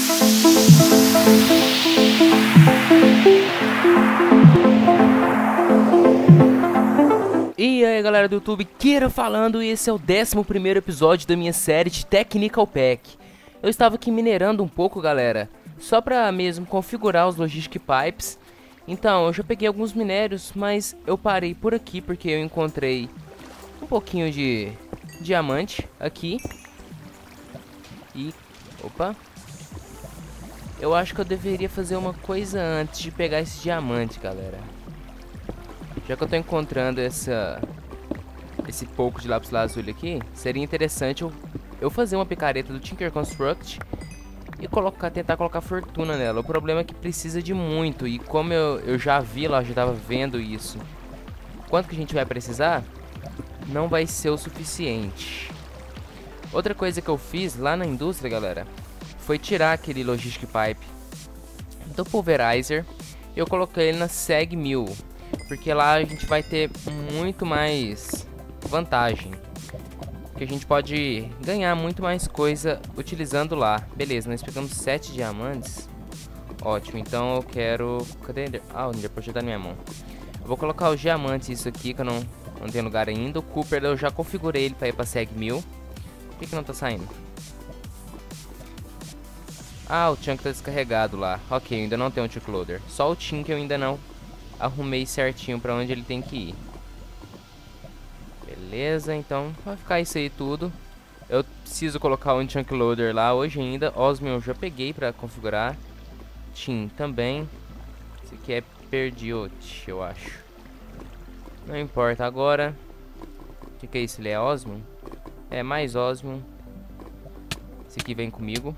E aí galera do YouTube, Kira falando, e esse é o 11º episódio da minha série de Technical Pack. Eu estava aqui minerando um pouco, galera, só pra mesmo configurar os Logistic Pipes. Então, eu já peguei alguns minérios, mas eu parei por aqui porque eu encontrei um pouquinho de diamante aqui. E, opa, eu acho que eu deveria fazer uma coisa antes de pegar esse diamante, galera. Já que eu tô encontrando esse pouco de lápis lazuli aqui, seria interessante eu fazer uma picareta do Tinker Construct e tentar colocar fortuna nela. O problema é que precisa de muito, e como eu já vi lá, já tava vendo isso, quanto que a gente vai precisar, não vai ser o suficiente. Outra coisa que eu fiz lá na indústria, galera, foi tirar aquele Logistic Pipe do Pulverizer. Eu coloquei ele na Seg 1000. Porque lá a gente vai ter muito mais vantagem. Porque a gente pode ganhar muito mais coisa utilizando lá. Beleza, nós pegamos 7 diamantes. Ótimo, então eu quero... Cadê? Ah, o Ender Pearl já tá na minha mão. Eu vou colocar os diamantes, isso aqui, que eu não tenho lugar ainda. O Cooper eu já configurei ele pra ir pra Seg 1000. Por que não tá saindo? Ah, o Chunk tá descarregado lá. Ok, eu ainda não tenho um Chunk Loader. Só o Tim que eu ainda não arrumei certinho pra onde ele tem que ir. Beleza, então vai ficar isso aí tudo. Eu preciso colocar um Chunk Loader lá hoje ainda. Osmium eu já peguei pra configurar. Tim também. Esse aqui é Perdiote, eu acho. Não importa agora. O que é isso? Ele é Osmium? É, mais Osmium. Esse aqui vem comigo.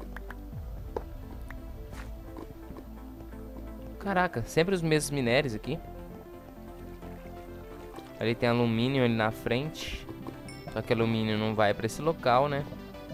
Caraca, sempre os mesmos minérios aqui. Ali tem alumínio ali na frente. Só que alumínio não vai pra esse local, né?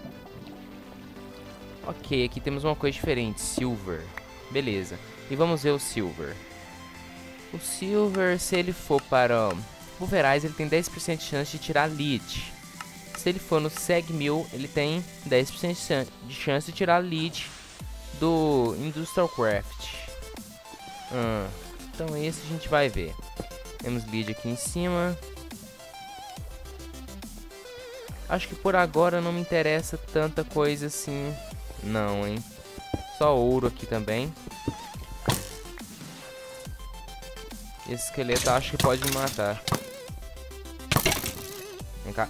Ok, aqui temos uma coisa diferente. Silver. Beleza. E vamos ver o Silver. O Silver, se ele for para o Pulverizer, ele tem 10% de chance de tirar Lead. Se ele for no Seg 1000, ele tem 10% de chance de tirar Lead do Industrial Craft. Então esse a gente vai ver. Temos lead aqui em cima. Acho que por agora não me interessa tanta coisa assim. Não, hein. Só ouro aqui também. Esse esqueleto acho que pode me matar. Vem cá.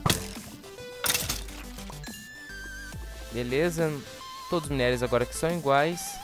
Beleza. Todos os minérios agora que são iguais.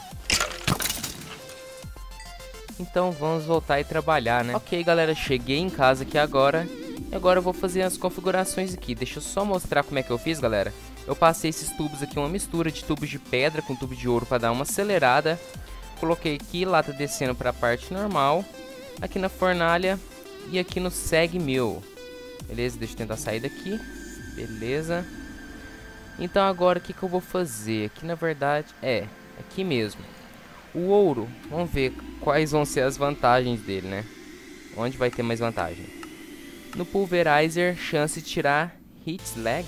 Então vamos voltar e trabalhar, né? Ok, galera, cheguei em casa aqui agora. E agora eu vou fazer as configurações aqui. Deixa eu só mostrar como é que eu fiz, galera. Eu passei esses tubos aqui, uma mistura de tubos de pedra com tubo de ouro para dar uma acelerada. Coloquei aqui, lá tá descendo para a parte normal. Aqui na fornalha e aqui no Seg 1000. Beleza, deixa eu tentar sair daqui. Beleza. Então agora o que eu vou fazer? Aqui na verdade, aqui mesmo. O ouro, vamos ver quais vão ser as vantagens dele, né? Onde vai ter mais vantagem? No Pulverizer, chance de tirar Hit Lag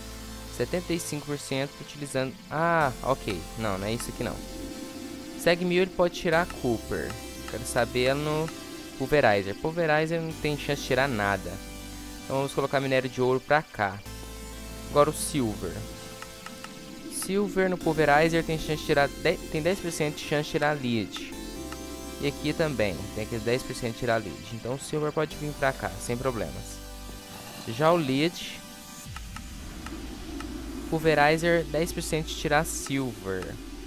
75% utilizando... Ah, ok. Não é isso aqui não. Seg 1000 ele pode tirar Cooper. Quero saber no Pulverizer. Pulverizer não tem chance de tirar nada. Então vamos colocar minério de ouro pra cá. Agora o Silver. Silver no Pulverizer tem chance de tirar tem 10% de chance de tirar Lead. E aqui também tem aquele 10% de tirar Lead. Então o Silver pode vir pra cá sem problemas. Já o Lead, Pulverizer 10% de tirar Silver.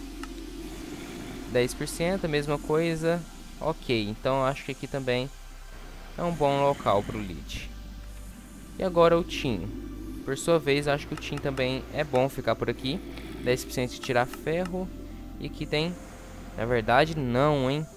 10%, a mesma coisa. Ok, então acho que aqui também é um bom local pro Lead. E agora o Tin. Por sua vez, acho que o Tin também é bom ficar por aqui. 10% de tirar ferro. E aqui tem... Na verdade, não, hein?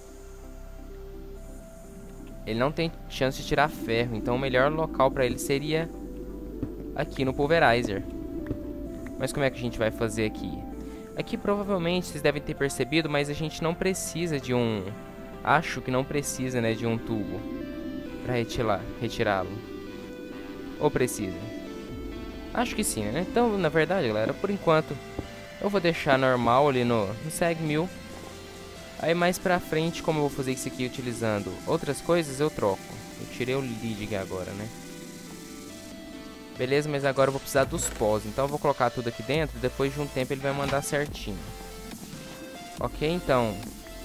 Ele não tem chance de tirar ferro. Então o melhor local pra ele seria aqui no Pulverizer. Mas como é que a gente vai fazer aqui? Aqui provavelmente vocês devem ter percebido, mas a gente não precisa de um... Acho que não precisa, né, de um tubo pra retirá-lo. Ou precisa? Acho que sim, né? Então, na verdade, galera, por enquanto Eu vou deixar normal ali no Seg 1000. Aí mais pra frente, como eu vou fazer isso aqui utilizando outras coisas, eu troco. Eu tirei o leading agora, né? Beleza, mas agora eu vou precisar dos pós. Então eu vou colocar tudo aqui dentro. Depois de um tempo ele vai mandar certinho. Ok, então.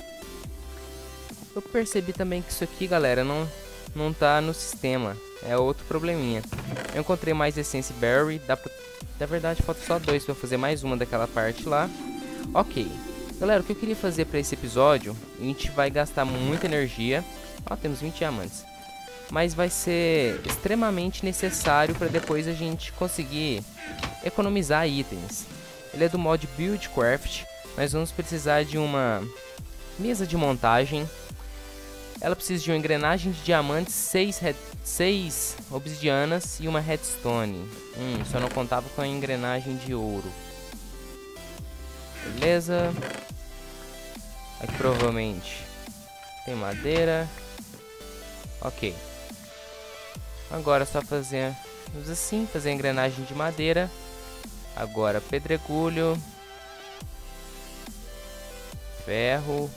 Eu percebi também que isso aqui, galera, não tá no sistema. É outro probleminha. Eu encontrei mais Essence Berry. Na verdade, falta só 2 pra eu fazer mais uma daquela parte lá. Ok. Galera, o que eu queria fazer pra esse episódio, a gente vai gastar muita energia. Ó, temos 20 diamantes. Mas vai ser extremamente necessário para depois a gente conseguir economizar itens. Ele é do mod Buildcraft. Nós vamos precisar de uma mesa de montagem. Ela precisa de uma engrenagem de diamantes, 6 obsidianas e uma redstone. Só não contava com a engrenagem de ouro. Beleza. Aqui provavelmente tem madeira. Ok. Agora é só fazer assim, fazer a engrenagem de madeira. Agora pedregulho, ferro,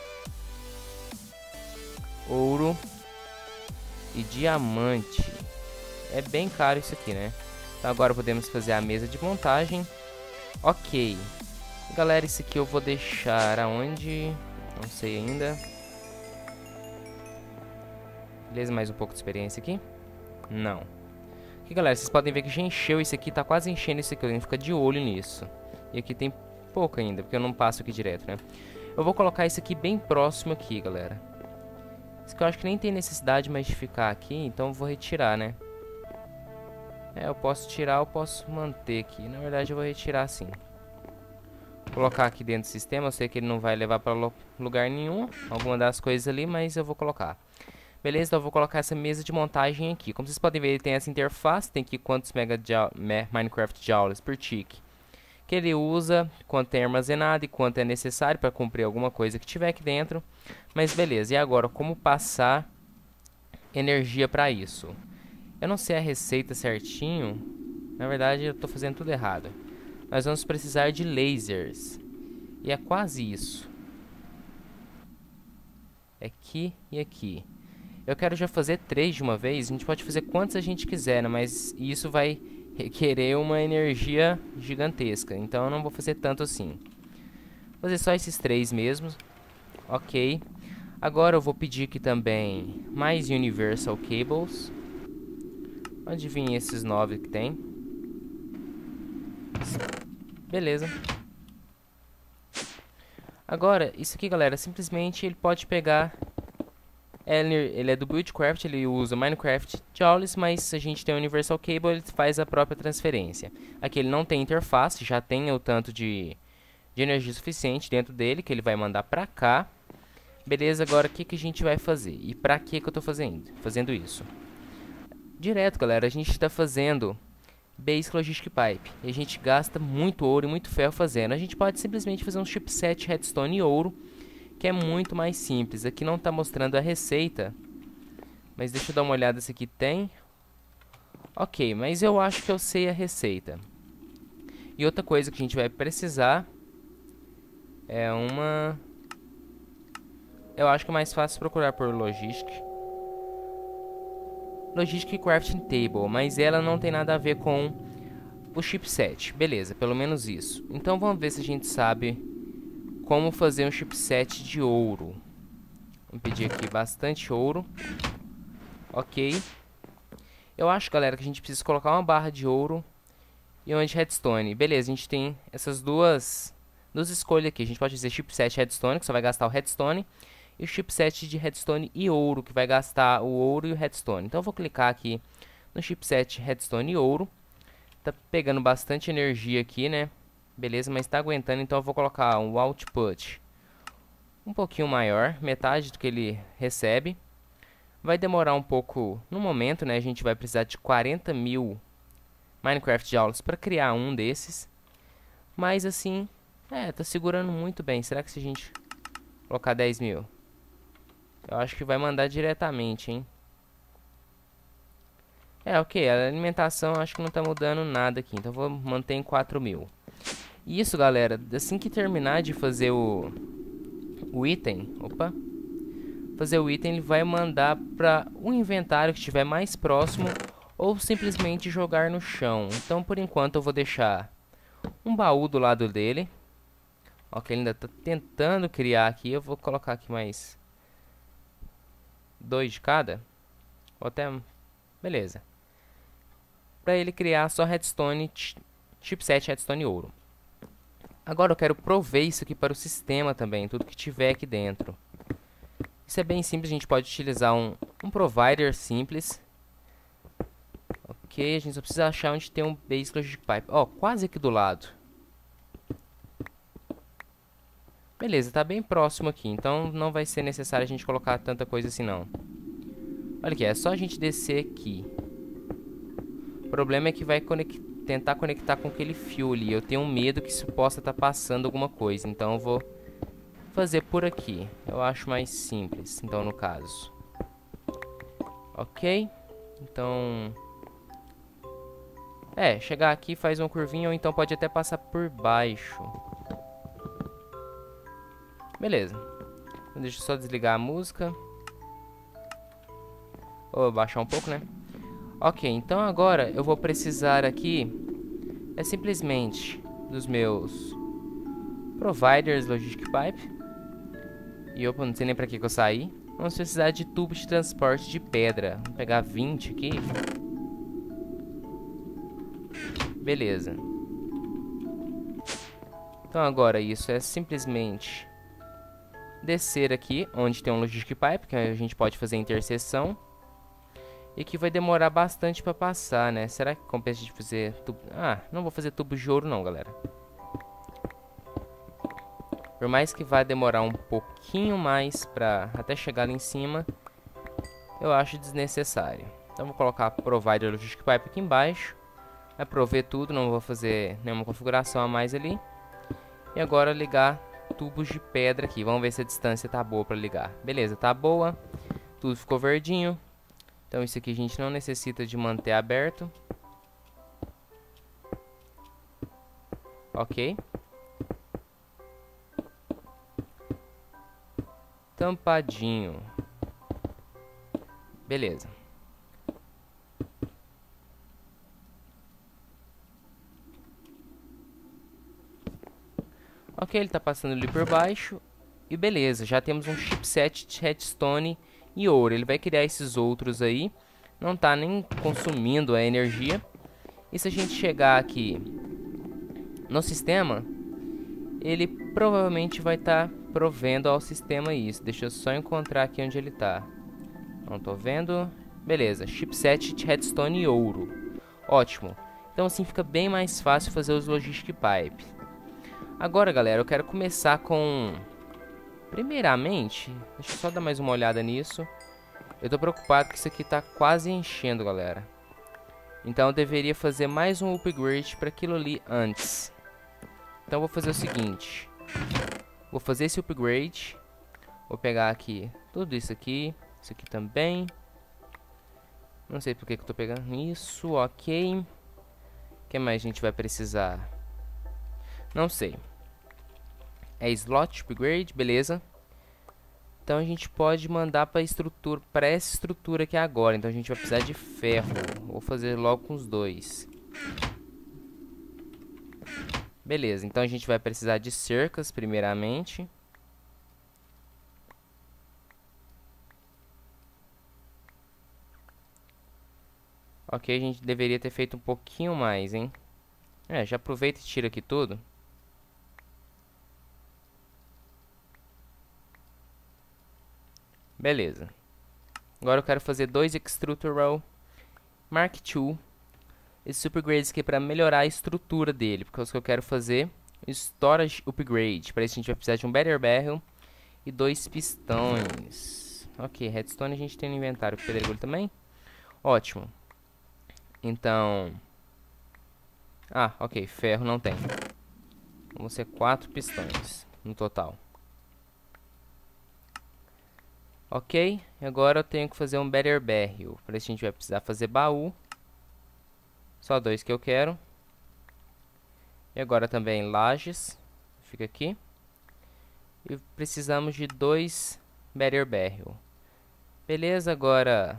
ouro e diamante. É bem caro isso aqui, né? Então agora podemos fazer a mesa de montagem. Ok. Galera, isso aqui eu vou deixar aonde? Não sei ainda. Beleza, mais um pouco de experiência aqui. Não. Aqui, galera, vocês podem ver que já encheu isso aqui. Tá quase enchendo isso aqui. Eu tenho que ficar de olho nisso. E aqui tem pouco ainda, porque eu não passo aqui direto, né? Eu vou colocar isso aqui bem próximo aqui, galera. Isso aqui eu acho que nem tem necessidade mais de ficar aqui. Então eu vou retirar, né? Eu posso tirar, eu posso manter aqui. Na verdade eu vou retirar sim. Vou colocar aqui dentro do sistema. Eu sei que ele não vai levar para lugar nenhum alguma das coisas ali, mas eu vou colocar. Beleza, então eu vou colocar essa mesa de montagem aqui. Como vocês podem ver, ele tem essa interface. Tem aqui quantos Minecraft Joules por tick que ele usa, quanto tem armazenado e quanto é necessário para cumprir alguma coisa que tiver aqui dentro. Mas beleza, e agora como passar energia para isso? Eu não sei a receita certinho. Na verdade eu estou fazendo tudo errado. Nós vamos precisar de lasers. E é quase isso. Aqui e aqui. Eu quero já fazer 3 de uma vez. A gente pode fazer quantos a gente quiser, né? Mas isso vai requerer uma energia gigantesca. Então eu não vou fazer tanto assim. Vou fazer só esses 3 mesmo. Ok. Agora eu vou pedir aqui também mais Universal Cables. Adivinha esses 9 que tem. Beleza. Agora, isso aqui, galera, simplesmente ele pode pegar... Ele é do Buildcraft, ele usa Minecraft Joules, mas a gente tem o Universal Cable, ele faz a própria transferência. Aqui ele não tem interface, já tem o tanto de energia suficiente dentro dele, que ele vai mandar pra cá. Beleza, agora o que a gente vai fazer? E pra que eu tô fazendo isso? Direto, galera, a gente tá fazendo Basic Logistic Pipe. E a gente gasta muito ouro e muito ferro fazendo. A gente pode simplesmente fazer um chipset redstone e ouro, que é muito mais simples. Aqui não está mostrando a receita, mas deixa eu dar uma olhada se aqui tem. Ok, mas eu acho que eu sei a receita. E outra coisa que a gente vai precisar é uma... Eu acho que é mais fácil procurar por Logistic Crafting Table, mas ela não tem nada a ver com o chipset. Beleza, pelo menos isso. Então vamos ver se a gente sabe como fazer um chipset de ouro. Vamos pedir aqui bastante ouro. Ok. Eu acho, galera, que a gente precisa colocar uma barra de ouro e uma de redstone. Beleza, a gente tem essas duas escolhas aqui. A gente pode dizer chipset redstone, que só vai gastar o redstone. E o chipset de redstone e ouro, que vai gastar o ouro e o redstone. Então eu vou clicar aqui no chipset redstone e ouro. Tá pegando bastante energia aqui, né? Beleza, mas está aguentando, então eu vou colocar um output um pouquinho maior, metade do que ele recebe. Vai demorar um pouco no momento, né? A gente vai precisar de 40.000 Minecraft Joules para criar um desses. Mas assim, tá segurando muito bem. Será que se a gente colocar 10.000? Eu acho que vai mandar diretamente, hein? Ok, a alimentação acho que não está mudando nada aqui, então eu vou manter em 4.000. E isso, galera, assim que terminar de fazer o item, opa, fazer o item, ele vai mandar para o inventário que estiver mais próximo ou simplesmente jogar no chão. Então, por enquanto, eu vou deixar um baú do lado dele. Ok, ele ainda está tentando criar aqui. Eu vou colocar aqui mais 2 de cada. Ou até... Beleza. Para ele criar só redstone, chipset redstone ouro. Agora eu quero prover isso aqui para o sistema também, tudo que tiver aqui dentro. Isso é bem simples, a gente pode utilizar um provider simples. Ok, a gente só precisa achar onde tem um Basic Logic Pipe. Ó, quase aqui do lado. Beleza, tá bem próximo aqui, então não vai ser necessário a gente colocar tanta coisa assim não. Olha aqui, é só a gente descer aqui. O problema é que vai tentar conectar com aquele fio ali. Eu tenho medo que isso possa estar passando alguma coisa, então eu vou fazer por aqui. Eu acho mais simples, então, no caso. Ok. Então... chegar aqui faz uma curvinha ou então pode até passar por baixo. Beleza. Então, deixa eu só desligar a música. Ou baixar um pouco, né? Ok, então agora eu vou precisar aqui... simplesmente dos meus... Providers Logic Pipe. E opa, não sei nem pra que eu saí. Vamos precisar de tubo de transporte de pedra. Vamos pegar 20 aqui. Beleza. Então agora isso é simplesmente descer aqui, onde tem um Logic Pipe, que a gente pode fazer interseção. E que vai demorar bastante pra passar, né? Será que compensa de fazer tubo... Ah, não vou fazer tubo de ouro não, galera. Por mais que vá demorar um pouquinho mais pra até chegar lá em cima, eu acho desnecessário. Então vou colocar Provider Logic Pipe aqui embaixo. Vai prover tudo, não vou fazer nenhuma configuração a mais ali. E agora ligar tubos de pedra aqui. Vamos ver se a distância tá boa pra ligar. Beleza, tá boa. Tudo ficou verdinho. Então isso aqui a gente não necessita de manter aberto. Ok. Tampadinho. Beleza. Ok, ele tá passando ali por baixo. E beleza, já temos um chipset de redstone e ouro. Ele vai criar esses outros aí. Não tá nem consumindo a energia. E se a gente chegar aqui no sistema, ele provavelmente vai estar provendo ao sistema isso. Deixa eu só encontrar aqui onde ele tá. Não tô vendo. Beleza, chipset de redstone e ouro. Ótimo. Então assim fica bem mais fácil fazer os Logic Pipe. Agora, galera, eu quero começar com... Primeiramente, deixa eu só dar mais uma olhada nisso. Eu tô preocupado que isso aqui tá quase enchendo, galera. Então eu deveria fazer mais um upgrade para aquilo ali antes. Então eu vou fazer o seguinte. Vou fazer esse upgrade. Vou pegar aqui tudo isso aqui também. Não sei por que eu tô pegando isso, ok. O que mais a gente vai precisar? Não sei. É slot upgrade, beleza. Então a gente pode mandar para estrutura, para essa estrutura aqui agora. Então a gente vai precisar de ferro. Vou fazer logo com os dois. Beleza, então a gente vai precisar de cercas primeiramente. Ok, a gente deveria ter feito um pouquinho mais, hein? Já aproveita e tira aqui tudo. Beleza. Agora eu quero fazer 2 Extruder Mark II. Esses upgrades aqui é para melhorar a estrutura dele. Porque é o que eu quero fazer. Storage Upgrade. Para isso a gente vai precisar de um Better Barrel e 2 pistões. Ok, redstone a gente tem no inventário. Pedregulho também. Ótimo. Então... Ah, ok, ferro não tem. Vão ser 4 pistões no total. Ok, agora eu tenho que fazer um Better Barrel. Para isso a gente vai precisar fazer baú. Só 2 que eu quero. E agora também lajes, fica aqui. E precisamos de 2 Better Barrel. Beleza, agora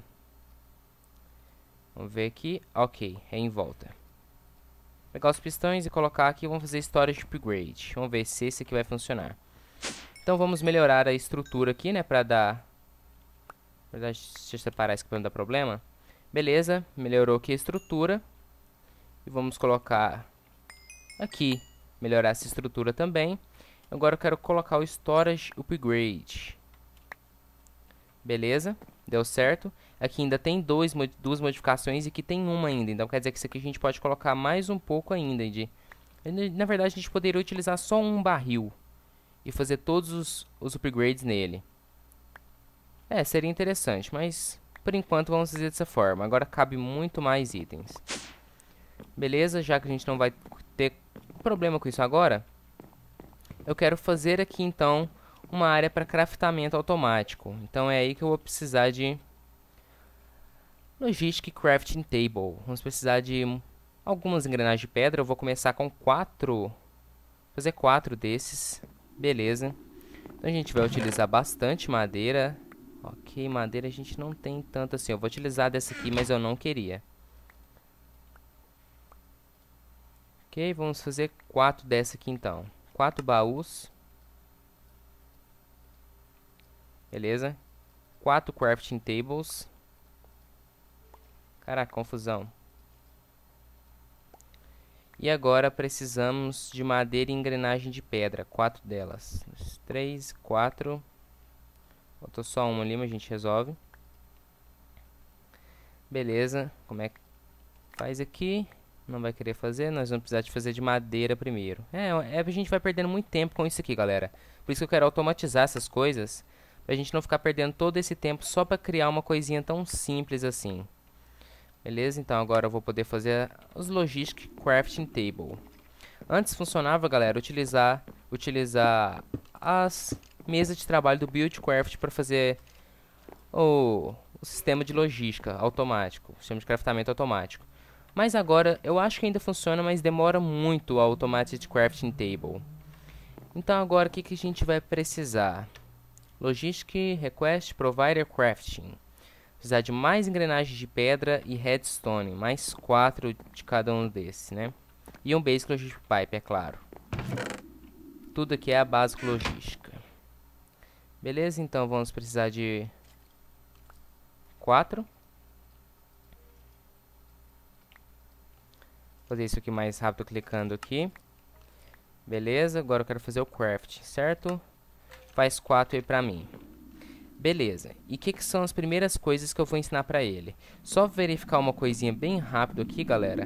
vamos ver aqui. Ok, é em volta. Pegar os pistões e colocar aqui. Vamos fazer Storage Upgrade. Vamos ver se esse aqui vai funcionar. Então vamos melhorar a estrutura aqui, né? Pra dar... Na verdade, deixa eu separar isso aqui pra não dar problema. Beleza, melhorou aqui a estrutura. E vamos colocar aqui, melhorar essa estrutura também. Agora eu quero colocar o Storage Upgrade. Beleza, deu certo. Aqui ainda tem duas modificações e aqui tem uma ainda. Então quer dizer que isso aqui a gente pode colocar mais um pouco ainda. Na verdade a gente poderia utilizar só um barril e fazer todos os upgrades nele. Seria interessante, mas por enquanto vamos fazer dessa forma. Agora cabe muito mais itens. Beleza, já que a gente não vai ter problema com isso agora, eu quero fazer aqui então uma área para craftamento automático. Então é aí que eu vou precisar de Logistic Crafting Table. Vamos precisar de algumas engrenagens de pedra. Eu vou começar com 4, fazer 4 desses. Beleza. Então a gente vai utilizar bastante madeira. Ok, madeira a gente não tem tanto assim. Eu vou utilizar dessa aqui, mas eu não queria. Ok, vamos fazer 4 dessa aqui então. 4 baús. Beleza. 4 crafting tables. Caraca, confusão. E agora precisamos de madeira e engrenagem de pedra. 4 delas. 3, 4. Faltou só uma ali, mas a gente resolve. Beleza. Como é que faz aqui? Não vai querer fazer. Nós vamos precisar de fazer de madeira primeiro. A gente vai perdendo muito tempo com isso aqui, galera. Por isso que eu quero automatizar essas coisas. Pra gente não ficar perdendo todo esse tempo só pra criar uma coisinha tão simples assim. Beleza? Então agora eu vou poder fazer os Logistic Crafting Table. Antes funcionava, galera, utilizar as mesas de trabalho do Buildcraft para fazer o sistema de logística automático, o sistema de craftamento automático. Mas agora eu acho que ainda funciona, mas demora muito a Automated Crafting Table. Então agora o que a gente vai precisar? Logistic Request Provider Crafting. Precisar de mais engrenagens de pedra e redstone, mais 4 de cada um desses, né? E um Basic Logistic Pipe, é claro. Tudo aqui é a básica logística. Beleza, então vamos precisar de 4. Vou fazer isso aqui mais rápido clicando aqui. Beleza, agora eu quero fazer o craft, certo? Faz 4 aí pra mim. Beleza, e o que são as primeiras coisas que eu vou ensinar pra ele? Só verificar uma coisinha bem rápido aqui, galera.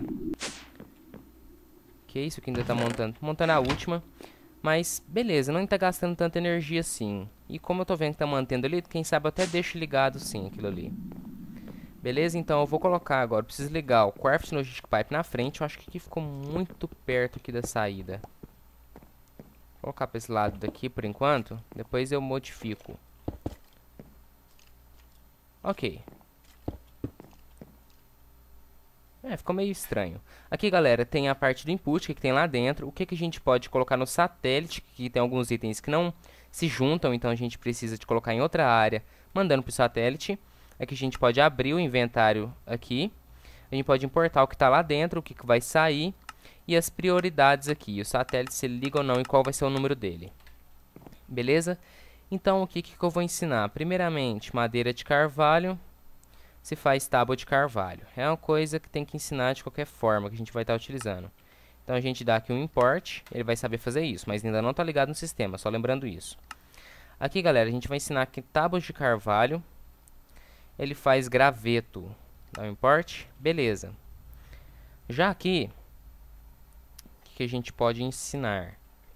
Que isso aqui ainda tá montando a última. Mas, beleza, não tá gastando tanta energia assim. E como eu tô vendo que tá mantendo ali, quem sabe eu até deixo ligado sim aquilo ali. Beleza, então eu vou colocar agora, preciso ligar o Crafting Logistic Pipe na frente. Eu acho que aqui ficou muito perto aqui da saída. Vou colocar pra esse lado daqui por enquanto, depois eu modifico. Ok. Ficou meio estranho. Aqui, galera, tem a parte do input que tem lá dentro. O que a gente pode colocar no satélite, que tem alguns itens que não se juntam, então a gente precisa de colocar em outra área, mandando para o satélite. Aqui a gente pode abrir o inventário aqui. A gente pode importar o que está lá dentro, o que vai sair e as prioridades aqui. O satélite, se ele liga ou não e qual vai ser o número dele. Beleza? Então, o que eu vou ensinar? Primeiramente, madeira de carvalho. Se faz tábua de carvalho. É uma coisa que tem que ensinar de qualquer forma, que a gente vai estar utilizando. Então a gente dá aqui um import, ele vai saber fazer isso, mas ainda não está ligado no sistema, só lembrando isso. Aqui, galera, a gente vai ensinar que tábuas de carvalho, ele faz graveto. Dá um import, beleza. Já aqui, o que a gente pode ensinar?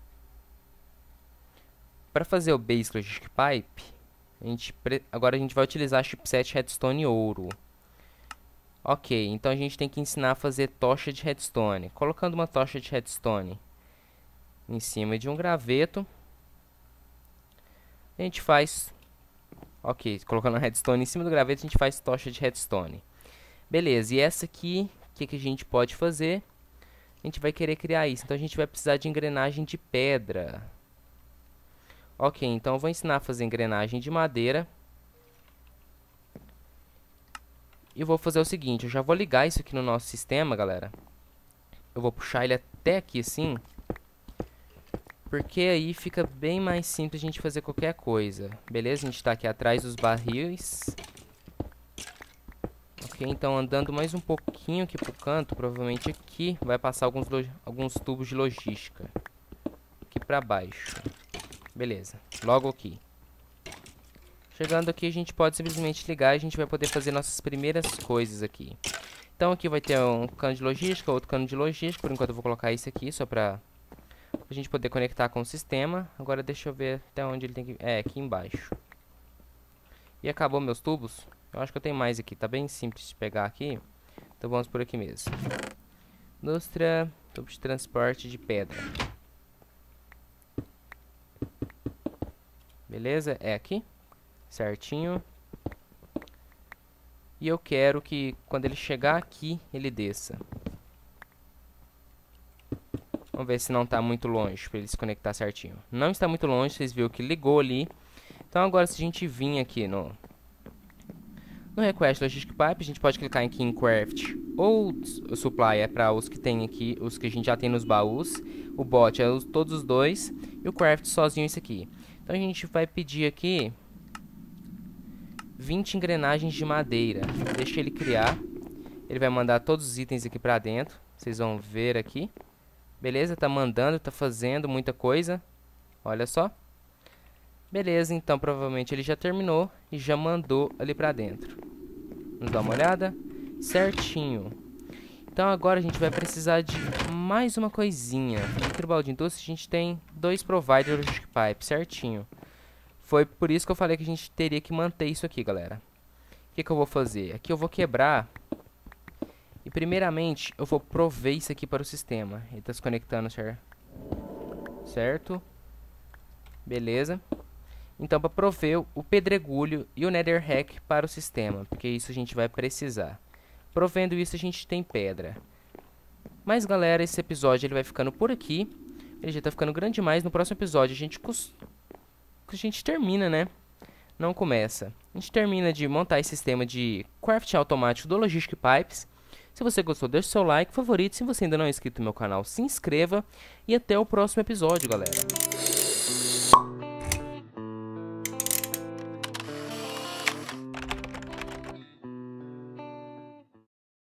Para fazer o Basic Logistic Pipe, agora a gente vai utilizar chipset redstone ouro. Ok, então a gente tem que ensinar a fazer tocha de redstone. Colocando uma tocha de redstone em cima de um graveto, a gente faz... Ok, colocando a redstone em cima do graveto, a gente faz tocha de redstone. Beleza, e essa aqui, o que a gente pode fazer? a gente vai querer criar isso. Então a gente vai precisar de engrenagem de pedra. Ok, então eu vou ensinar a fazer engrenagem de madeira. E vou fazer o seguinte, eu já vou ligar isso aqui no nosso sistema, galera. Eu vou puxar ele até aqui assim, porque aí fica bem mais simples a gente fazer qualquer coisa. Beleza? A gente tá aqui atrás dos barris. Ok, então andando mais um pouquinho aqui pro canto, provavelmente aqui vai passar alguns tubos de logística. Aqui pra baixo. Beleza, logo aqui. Chegando aqui a gente pode simplesmente ligar e a gente vai poder fazer nossas primeiras coisas aqui. Então aqui vai ter um cano de logística, outro cano de logística. Por enquanto eu vou colocar isso aqui só pra a gente poder conectar com o sistema. Agora deixa eu ver até onde ele tem que... É, aqui embaixo. E acabou meus tubos. Eu acho que eu tenho mais aqui, tá bem simples de pegar aqui. Então vamos por aqui mesmo. Indústria, tubo de transporte de pedra. Beleza? É aqui. Certinho. E eu quero que quando ele chegar aqui, ele desça. Vamos ver se não está muito longe para ele se conectar certinho. Não está muito longe, vocês viram que ligou ali. Então agora se a gente vir aqui no Request Logistic Pipe, a gente pode clicar aqui em Craft ou Supply é para os que tem aqui, os que a gente já tem nos baús. O Bot é todos os dois e o Craft sozinho esse aqui. Então a gente vai pedir aqui 20 engrenagens de madeira. Deixa ele criar. Ele vai mandar todos os itens aqui pra dentro. Vocês vão ver aqui. Beleza, tá mandando, tá fazendo muita coisa. Olha só. Beleza, então provavelmente ele já terminou e já mandou ali pra dentro. Vamos dar uma olhada. Certinho. Então agora a gente vai precisar de mais uma coisinha. Aqui no balde de indústria a gente tem 2 providers Logistic Pipe, certinho. Foi por isso que eu falei que a gente teria que manter isso aqui, galera. O que eu vou fazer? Aqui eu vou quebrar. E primeiramente eu vou prover isso aqui para o sistema. Ele está se conectando, certo? Beleza. Então para prover o pedregulho e o nether rack para o sistema. Porque isso a gente vai precisar. Provendo isso a gente tem pedra. Mas galera, esse episódio ele vai ficando por aqui. Ele já está ficando grande demais. No próximo episódio a gente termina, né? Não começa. A gente termina de montar esse sistema de craft automático do Logistic Pipes. Se você gostou, deixe seu like, favorito. Se você ainda não é inscrito no meu canal, se inscreva. E até o próximo episódio, galera.